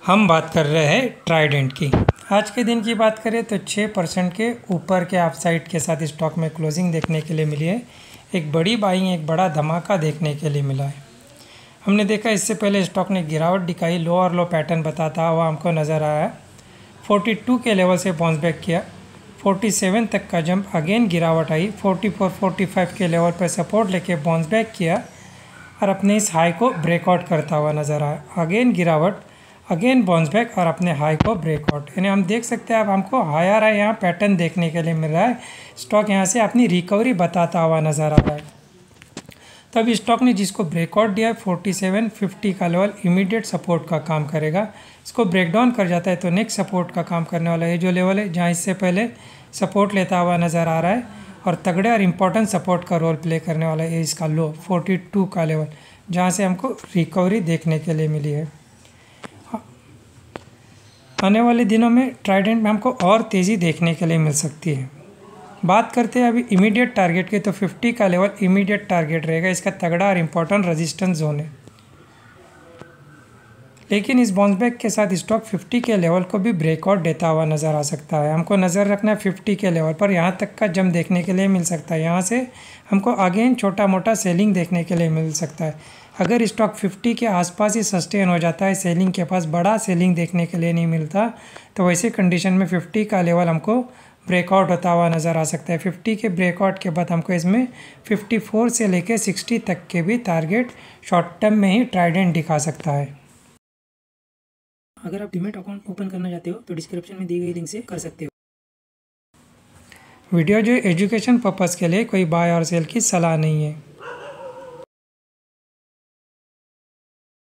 हम बात कर रहे हैं ट्राइडेंट की। आज के दिन की बात करें तो 6% के ऊपर के अपसाइड के साथ स्टॉक में क्लोजिंग देखने के लिए मिली है। एक बड़ी बाइंग, एक बड़ा धमाका देखने के लिए मिला है। हमने देखा इससे पहले स्टॉक ने गिरावट दिखाई, लो और लो पैटर्न बताता हुआ हमको नज़र आया। 42 के लेवल से बाउंस बैक किया, 47 तक का जंप, अगेन गिरावट आई, 44-45 के लेवल पर सपोर्ट लेके बाउंस बैक किया और अपने इस हाई को ब्रेकआउट करता हुआ नज़र आया। अगेन गिरावट, अगेन बाउंस बैक और अपने हाई को ब्रेकआउट। यानी हम देख सकते हैं, अब हमको हायर हाई यहाँ पैटर्न देखने के लिए मिल रहा है। स्टॉक यहाँ से अपनी रिकवरी बताता हुआ नज़र आ रहा है। तब स्टॉक ने जिसको ब्रेकआउट दिया 4750 का लेवल इमीडिएट सपोर्ट का काम करेगा। इसको ब्रेकडाउन कर जाता है तो नेक्स्ट सपोर्ट का काम करने वाला है जो लेवल है जहाँ इससे पहले सपोर्ट लेता हुआ नज़र आ रहा है और तगड़े और इम्पोर्टेंट सपोर्ट का रोल प्ले करने वाला है इसका लो 42 का लेवल, जहाँ से हमको रिकवरी देखने के लिए मिली है। आने वाले दिनों में ट्राइडेंट में हमको और तेज़ी देखने के लिए मिल सकती है। बात करते हैं अभी इमीडिएट टारगेट के, तो 50 का लेवल इमीडिएट टारगेट रहेगा। इसका तगड़ा और इम्पोर्टेंट रेजिस्टेंस जोन है। लेकिन इस बाउंस बैक के साथ स्टॉक 50 के लेवल को भी ब्रेकआउट देता हुआ नज़र आ सकता है। हमको नज़र रखना है 50 के लेवल पर, यहाँ तक का जंप देखने के लिए मिल सकता है। यहाँ से हमको अगेन छोटा मोटा सेलिंग देखने के लिए मिल सकता है। अगर स्टॉक 50 के आसपास ही सस्टेन हो जाता है, सेलिंग के पास बड़ा सेलिंग देखने के लिए नहीं मिलता, तो वैसे कंडीशन में 50 का लेवल हमको ब्रेकआउट होता हुआ नज़र आ सकता है। 50 के ब्रेकआउट के बाद हमको इसमें 54 से लेकर 60 तक के भी टारगेट शॉर्ट टर्म में ही ट्राइडेंट दिखा सकता है। अगर आप डीमैट अकाउंट ओपन करना चाहते हो तो डिस्क्रिप्शन में दी गई लिंक से कर सकते हो। वीडियो जो एजुकेशन पर्पज़ के लिए कोई बाय और सेल की सलाह नहीं है।